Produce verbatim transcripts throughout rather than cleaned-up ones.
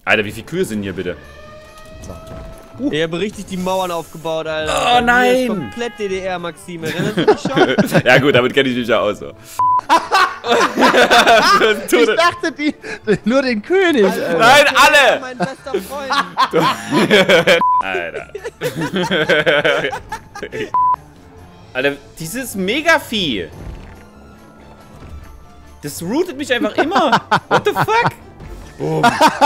Alter, wie viele Kühe sind hier bitte? Uh. Ich habe richtig die Mauern aufgebaut, Alter. Oh nein! Das ist komplett D D R, Maxime. Erinnerst du dich schon? Ja gut, damit kenne ich mich ja aus. So. Ich dachte, die, nur den König. Alter. Nein, alle! Mein bester Freund. Alter. Alter, dieses Megavieh. Das routet mich einfach immer. What the fuck? Boom.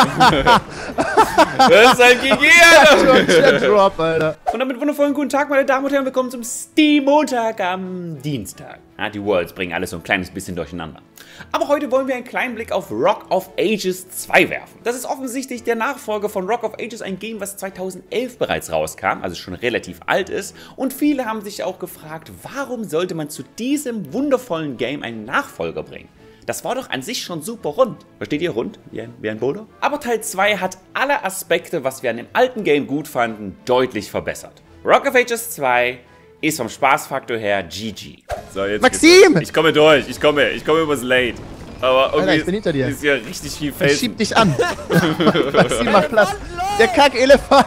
Das ist ein G G, Alter. Drop, Alter. Und damit wundervollen guten Tag, meine Damen und Herren. Willkommen zum Steam-Montag am Dienstag. Ja, die Worlds bringen alles so ein kleines bisschen durcheinander. Aber heute wollen wir einen kleinen Blick auf Rock of Ages zwei werfen. Das ist offensichtlich der Nachfolger von Rock of Ages, ein Game, was zweitausendelf bereits rauskam, also schon relativ alt ist. Und viele haben sich auch gefragt, warum sollte man zu diesem wundervollen Game einen Nachfolger bringen? Das war doch an sich schon super rund. Versteht ihr? Rund? Wie ein, wie ein Boulder? Aber Teil zwei hat alle Aspekte, was wir an dem alten Game gut fanden, deutlich verbessert. Rock of Ages zwei ist vom Spaßfaktor her G G. So, jetzt Maxim! Ich komme durch, ich komme, ich komme übers Late. Aber irgendwie Alter, ich bin hinter dir. ist ja richtig viel Felsen. Ich schieb dich an. Maxim macht Platz. Der Kackelefant.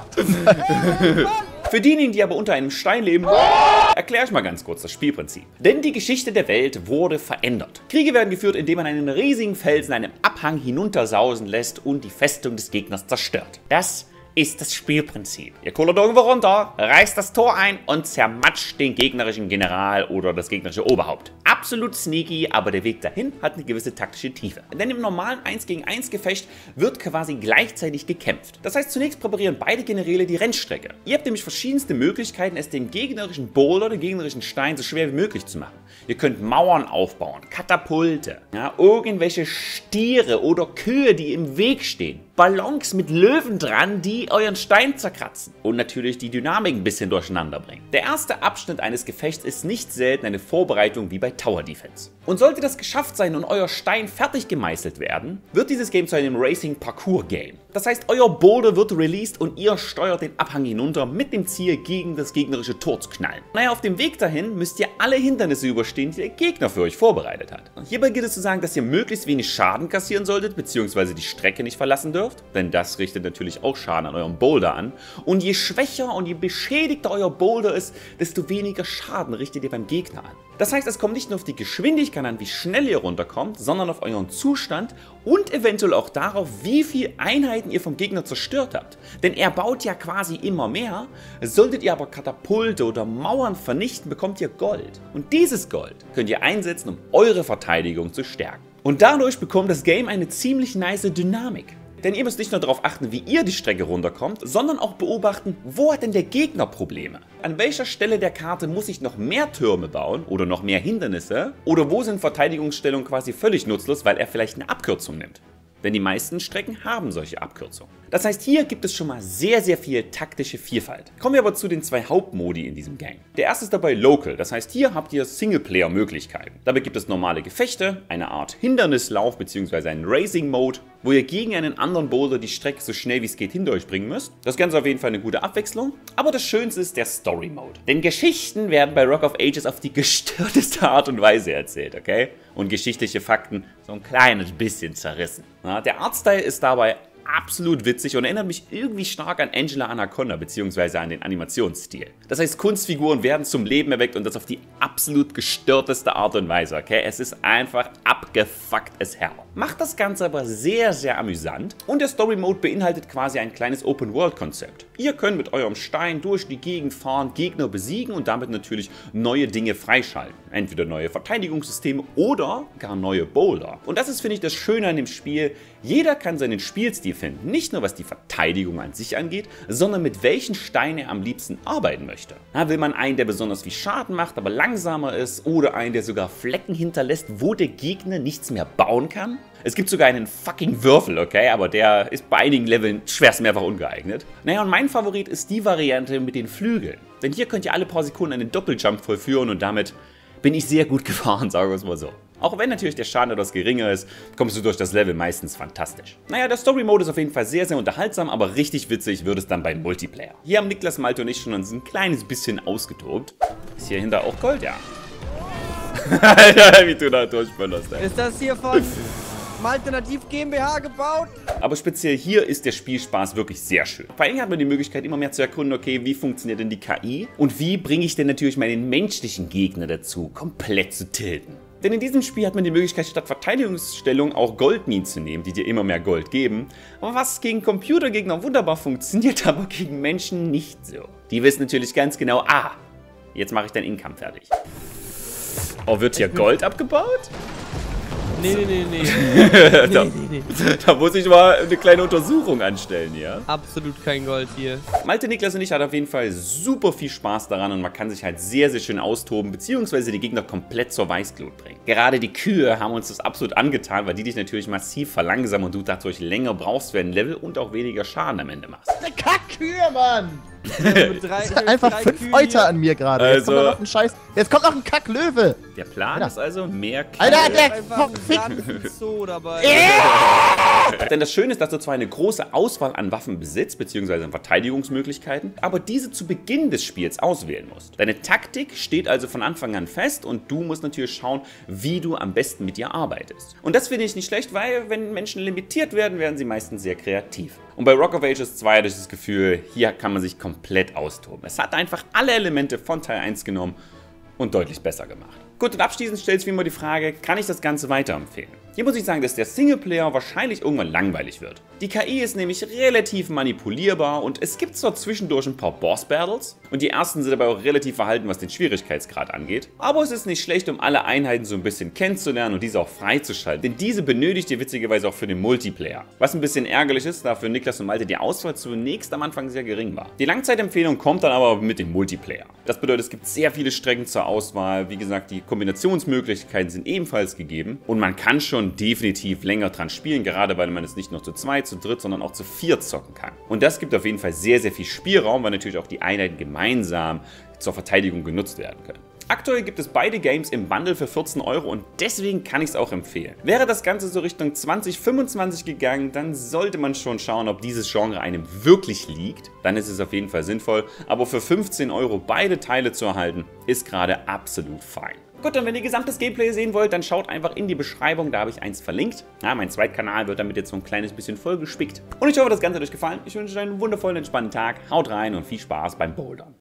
Für diejenigen, die aber unter einem Stein leben, erkläre ich mal ganz kurz das Spielprinzip. Denn die Geschichte der Welt wurde verändert. Kriege werden geführt, indem man einen riesigen Felsen einem Abhang hinuntersausen lässt und die Festung des Gegners zerstört. Das ist das Spielprinzip. Ihr kullert irgendwo runter, reißt das Tor ein und zermatscht den gegnerischen General oder das gegnerische Oberhaupt. Absolut sneaky, aber der Weg dahin hat eine gewisse taktische Tiefe. Denn im normalen eins gegen eins Gefecht wird quasi gleichzeitig gekämpft. Das heißt, zunächst präparieren beide Generäle die Rennstrecke. Ihr habt nämlich verschiedenste Möglichkeiten, es dem gegnerischen Boulder, dem gegnerischen Stein so schwer wie möglich zu machen. Ihr könnt Mauern aufbauen, Katapulte, ja, irgendwelche Stiere oder Kühe, die im Weg stehen. Ballons mit Löwen dran, die euren Stein zerkratzen und natürlich die Dynamik ein bisschen durcheinander bringen. Der erste Abschnitt eines Gefechts ist nicht selten eine Vorbereitung wie bei Tower Defense. Und sollte das geschafft sein und euer Stein fertig gemeißelt werden, wird dieses Game zu einem Racing-Parcours-Game. Das heißt, euer Boulder wird released und ihr steuert den Abhang hinunter mit dem Ziel, gegen das gegnerische Tor zu knallen. Naja, auf dem Weg dahin müsst ihr alle Hindernisse überstehen, die der Gegner für euch vorbereitet hat. Hierbei gilt es zu sagen, dass ihr möglichst wenig Schaden kassieren solltet, beziehungsweise die Strecke nicht verlassen dürft, denn das richtet natürlich auch Schaden an eurem Boulder an. Und je schwächer und je beschädigter euer Boulder ist, desto weniger Schaden richtet ihr beim Gegner an. Das heißt, es kommt nicht nur auf die Geschwindigkeit an, wie schnell ihr runterkommt, sondern auf euren Zustand und eventuell auch darauf, wie viele Einheiten ihr vom Gegner zerstört habt. Denn er baut ja quasi immer mehr. Solltet ihr aber Katapulte oder Mauern vernichten, bekommt ihr Gold. Und dieses Gold könnt ihr einsetzen, um eure Verteidigung zu stärken. Und dadurch bekommt das Game eine ziemlich nice Dynamik. Denn ihr müsst nicht nur darauf achten, wie ihr die Strecke runterkommt, sondern auch beobachten, wo hat denn der Gegner Probleme? An welcher Stelle der Karte muss ich noch mehr Türme bauen oder noch mehr Hindernisse? Oder wo sind Verteidigungsstellungen quasi völlig nutzlos, weil er vielleicht eine Abkürzung nimmt? Denn die meisten Strecken haben solche Abkürzungen. Das heißt, hier gibt es schon mal sehr, sehr viel taktische Vielfalt. Kommen wir aber zu den zwei Hauptmodi in diesem Game. Der erste ist dabei Local, das heißt, hier habt ihr Singleplayer-Möglichkeiten. Dabei gibt es normale Gefechte, eine Art Hindernislauf bzw. einen Racing-Mode, wo ihr gegen einen anderen Boulder die Strecke so schnell wie es geht hinter euch bringen müsst. Das Ganze auf jeden Fall eine gute Abwechslung. Aber das Schönste ist der Story-Mode. Denn Geschichten werden bei Rock of Ages auf die gestörteste Art und Weise erzählt, okay? Und geschichtliche Fakten so ein kleines bisschen zerrissen. Ja, der Artstyle ist dabei absolut witzig und erinnert mich irgendwie stark an Angela Anaconda bzw. an den Animationsstil. Das heißt, Kunstfiguren werden zum Leben erweckt und das auf die absolut gestörteste Art und Weise, okay? Es ist einfach abgefuckt as hell. Macht das Ganze aber sehr, sehr amüsant und der Story Mode beinhaltet quasi ein kleines Open-World-Konzept. Ihr könnt mit eurem Stein durch die Gegend fahren, Gegner besiegen und damit natürlich neue Dinge freischalten. Entweder neue Verteidigungssysteme oder gar neue Boulder. Und das ist, finde ich, das Schöne an dem Spiel. Jeder kann seinen Spielstil finden, nicht nur was die Verteidigung an sich angeht, sondern mit welchen Steinen er am liebsten arbeiten möchte. Na, will man einen, der besonders viel Schaden macht, aber langsamer ist, oder einen, der sogar Flecken hinterlässt, wo der Gegner nichts mehr bauen kann? Es gibt sogar einen fucking Würfel, okay, aber der ist bei einigen Leveln schwerst mehrfach ungeeignet. Naja, und mein Favorit ist die Variante mit den Flügeln. Denn hier könnt ihr alle paar Sekunden einen Doppeljump vollführen und damit bin ich sehr gut gefahren, sagen wir es mal so. Auch wenn natürlich der Schaden etwas geringer ist, kommst du durch das Level meistens fantastisch. Naja, der Story-Mode ist auf jeden Fall sehr, sehr unterhaltsam, aber richtig witzig wird es dann beim Multiplayer. Hier haben Niklas, Malte und ich schon uns ein kleines bisschen ausgetobt. Ist hier hinter auch Gold? Ja. Alter, wie du da durchböllerst, ey. Ist das hier von... Alternativ GmbH gebaut. Aber speziell hier ist der Spielspaß wirklich sehr schön. Vor allem hat man die Möglichkeit, immer mehr zu erkunden, okay, wie funktioniert denn die K I? Und wie bringe ich denn natürlich meinen menschlichen Gegner dazu, komplett zu tilten? Denn in diesem Spiel hat man die Möglichkeit, statt Verteidigungsstellung auch Goldminen zu nehmen, die dir immer mehr Gold geben. Aber was gegen Computergegner wunderbar funktioniert, aber gegen Menschen nicht so. Die wissen natürlich ganz genau, ah, jetzt mache ich deinen Income fertig. Oh, wird hier Gold abgebaut? Nee, nee, nee, nee. da, nee, nee, nee. da muss ich mal eine kleine Untersuchung anstellen, ja? Absolut kein Gold hier. Malte, Niklas und ich hatten auf jeden Fall super viel Spaß daran und man kann sich halt sehr, sehr schön austoben, beziehungsweise die Gegner komplett zur Weißglut bringen. Gerade die Kühe haben uns das absolut angetan, weil die dich natürlich massiv verlangsamen und du dadurch länger brauchst für ein Level und auch weniger Schaden am Ende machst. Eine Kackkühe, Mann! Drei, Das sind einfach fünf Kühe Euter hier. an mir gerade. Jetzt Also- kommt noch ein Scheiß. Jetzt kommt noch ein Kacklöwe. Der Plan Alter. ist also mehr Kühe. Alter, der Einfach ein Fick. ganzen Zoo dabei. Denn das Schöne ist, dass du zwar eine große Auswahl an Waffen besitzt, beziehungsweise an Verteidigungsmöglichkeiten, aber diese zu Beginn des Spiels auswählen musst. Deine Taktik steht also von Anfang an fest und du musst natürlich schauen, wie du am besten mit ihr arbeitest. Und das finde ich nicht schlecht, weil wenn Menschen limitiert werden, werden sie meistens sehr kreativ. Und bei Rock of Ages zwei hatte ich das Gefühl, hier kann man sich komplett austoben. Es hat einfach alle Elemente von Teil eins genommen und deutlich besser gemacht. Gut, und abschließend stellt sich wie immer die Frage, kann ich das Ganze weiterempfehlen? Hier muss ich sagen, dass der Singleplayer wahrscheinlich irgendwann langweilig wird. Die K I ist nämlich relativ manipulierbar und es gibt zwar zwischendurch ein paar Boss-Battles und die ersten sind aber auch relativ verhalten, was den Schwierigkeitsgrad angeht. Aber es ist nicht schlecht, um alle Einheiten so ein bisschen kennenzulernen und diese auch freizuschalten, denn diese benötigt ihr witzigerweise auch für den Multiplayer. Was ein bisschen ärgerlich ist, da für Niklas und Malte die Auswahl zunächst am Anfang sehr gering war. Die Langzeitempfehlung kommt dann aber mit dem Multiplayer. Das bedeutet, es gibt sehr viele Strecken zur Auswahl, wie gesagt, die Kombinationsmöglichkeiten sind ebenfalls gegeben und man kann schon definitiv länger dran spielen, gerade weil man es nicht nur zu zweit, zu dritt, sondern auch zu viert zocken kann. Und das gibt auf jeden Fall sehr, sehr viel Spielraum, weil natürlich auch die Einheiten gemeinsam zur Verteidigung genutzt werden können. Aktuell gibt es beide Games im Bundle für vierzehn Euro und deswegen kann ich es auch empfehlen. Wäre das Ganze so Richtung zwanzig fünfundzwanzig gegangen, dann sollte man schon schauen, ob dieses Genre einem wirklich liegt. Dann ist es auf jeden Fall sinnvoll, aber für fünfzehn Euro beide Teile zu erhalten, ist gerade absolut fein. Gut, und wenn ihr gesamtes Gameplay sehen wollt, dann schaut einfach in die Beschreibung, da habe ich eins verlinkt. Ja, mein Zweitkanal wird damit jetzt so ein kleines bisschen vollgespickt. Und ich hoffe, das Ganze hat euch gefallen. Ich wünsche euch einen wundervollen, entspannten Tag. Haut rein und viel Spaß beim Bouldern.